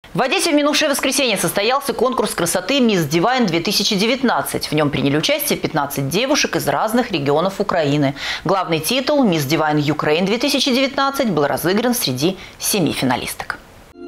В Одессе в минувшее воскресенье состоялся конкурс красоты «Мисс Дивайн-2019». В нем приняли участие 15 девушек из разных регионов Украины. Главный титул «Мисс Дивайн Юкрейн-2019» был разыгран среди 7 финалисток.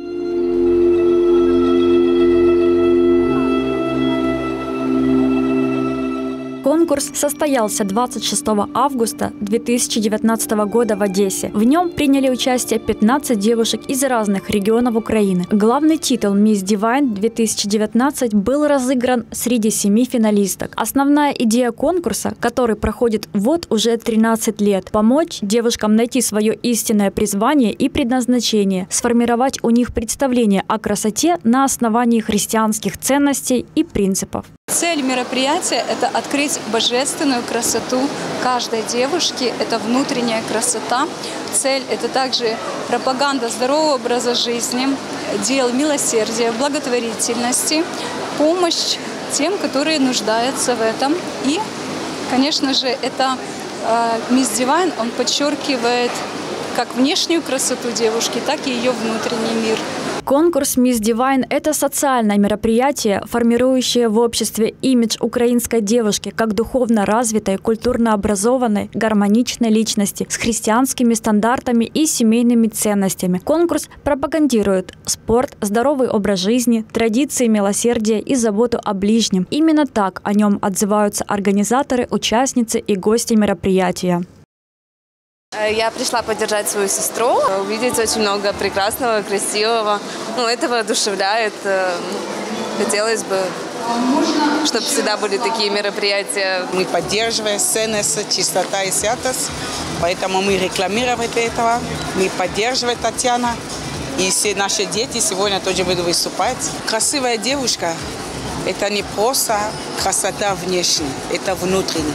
Конкурс состоялся 26 августа 2019 года в Одессе. В нем приняли участие 15 девушек из разных регионов Украины. Главный титул «Мисс Дивайн-2019» был разыгран среди 7 финалисток. Основная идея конкурса, который проходит вот уже 13 лет, помочь девушкам найти свое истинное призвание и предназначение, сформировать у них представление о красоте на основании христианских ценностей и принципов. Цель мероприятия – это открыть божественную красоту каждой девушки, это внутренняя красота. Цель – это также пропаганда здорового образа жизни, дел милосердия, благотворительности, помощь тем, которые нуждаются в этом. И, конечно же, это «Мисс Дивайн», он подчеркивает как внешнюю красоту девушки, так и ее внутренний мир. Конкурс «Мисс Дивайн» – это социальное мероприятие, формирующее в обществе имидж украинской девушки как духовно развитой, культурно образованной, гармоничной личности с христианскими стандартами и семейными ценностями. Конкурс пропагандирует спорт, здоровый образ жизни, традиции милосердия и заботу о ближнем. Именно так о нем отзываются организаторы, участницы и гости мероприятия. Я пришла поддержать свою сестру, увидеть очень много прекрасного, красивого. Это воодушевляет. Хотелось бы, чтобы всегда были такие мероприятия. Мы поддерживаем ценность, чистота и святость, поэтому мы рекламируем этого. Мы поддерживаем Татьяну. И все наши дети сегодня тоже будут выступать. Красивая девушка – это не просто красота внешняя, это внутренняя.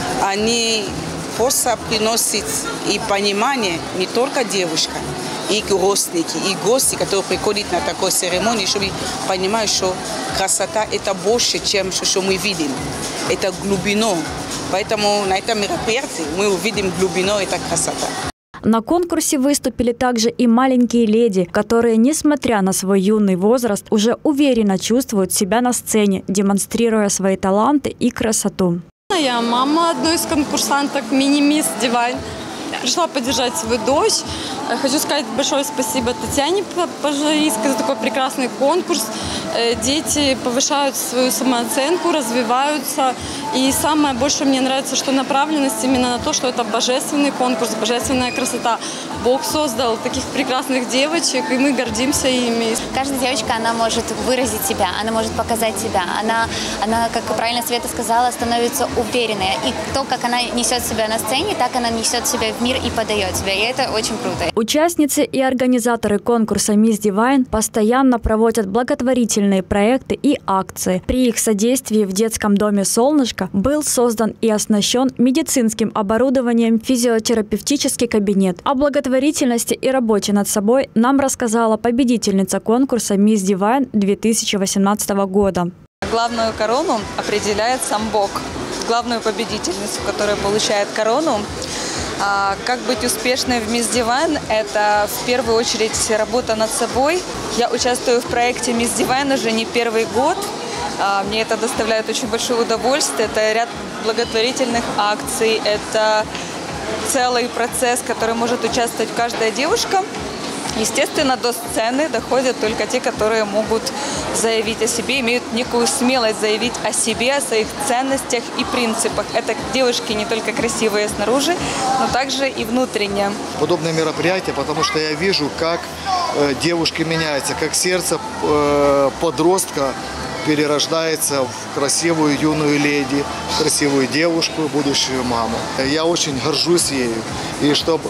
Они просто приносит и понимание не только девушка, и родственники, и гости, которые приходят на такую церемонию, чтобы понимать, что красота – это больше, чем что мы видим. Это глубину. Поэтому на этом мероприятии мы увидим глубину этой красоты. На конкурсе выступили также и маленькие леди, которые, несмотря на свой юный возраст, уже уверенно чувствуют себя на сцене, демонстрируя свои таланты и красоту. Я мама одной из конкурсанток «Мини-Мисс Дивайн». Пришла поддержать свою дочь. Хочу сказать большое спасибо Татьяне Пожарийской за такой прекрасный конкурс. Дети повышают свою самооценку, развиваются. И самое больше мне нравится, что направленность именно на то, что это божественный конкурс, божественная красота. Бог создал таких прекрасных девочек, и мы гордимся ими. Каждая девочка, она может выразить себя, она может показать себя. Она, как правильно Света сказала, становится уверенной. И то, как она несет себя на сцене, так она несет себя в мир и подает себя. И это очень круто. Участницы и организаторы конкурса «Мисс Дивайн» постоянно проводят благотворительные проекты и акции. При их содействии в детском доме «Солнышко» был создан и оснащен медицинским оборудованием физиотерапевтический кабинет. О благотворительности и работе над собой нам рассказала победительница конкурса «Мисс Дивайн» 2018 года. Главную корону определяет сам Бог. Главную победительницу, которая получает корону. Как быть успешной в «Мисс Дивайн» – это в первую очередь работа над собой. Я участвую в проекте «Мисс Дивайн» уже не первый год. Мне это доставляет очень большое удовольствие. Это ряд благотворительных акций, это целый процесс, в котором может участвовать каждая девушка. Естественно, до сцены доходят только те, которые могут заявить о себе, имеют некую смелость заявить о себе, о своих ценностях и принципах. Это девушки не только красивые снаружи, но также и внутренне. Подобное мероприятие, потому что я вижу, как девушки меняются, как сердце подростка перерождается в красивую юную леди, красивую девушку, будущую маму. Я очень горжусь ею. И чтобы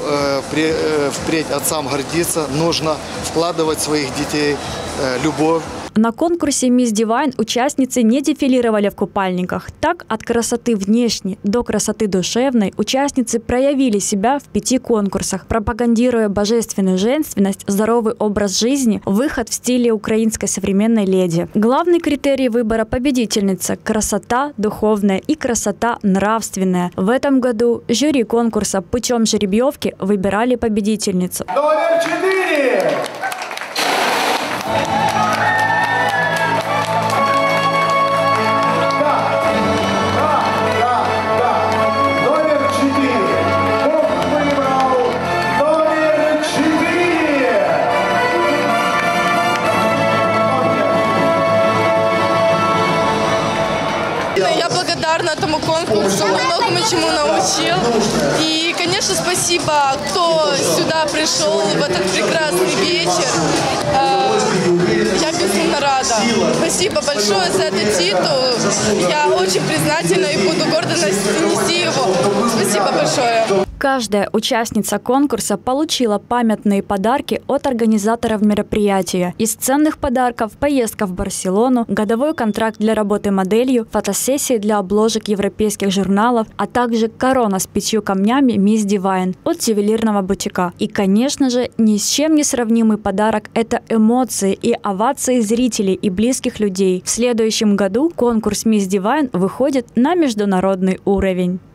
впредь отцам гордиться, нужно вкладывать в своих детей любовь. На конкурсе «Мисс Дивайн» участницы не дефилировали в купальниках. Так, от красоты внешней до красоты душевной участницы проявили себя в 5 конкурсах, пропагандируя божественную женственность, здоровый образ жизни, выход в стиле украинской современной леди. Главный критерий выбора победительницы – красота духовная и красота нравственная. В этом году жюри конкурса путем жеребьевки выбирали победительницу. Номер 4! благодарна этому конкурсу, он многому чему научил. И, конечно, спасибо, кто сюда пришел в этот прекрасный вечер. Я безумно рада. Спасибо большое за этот титул. Я очень признательна и буду гордо нести его. Спасибо большое. Каждая участница конкурса получила памятные подарки от организаторов мероприятия. Из ценных подарков – поездка в Барселону, годовой контракт для работы моделью, фотосессии для обложек европейских журналов, а также корона с 5 камнями Miss Divine от ювелирного бутика. И, конечно же, ни с чем не сравнимый подарок – это эмоции и овации зрителей и близких людей. В следующем году конкурс Miss Divine выходит на международный уровень.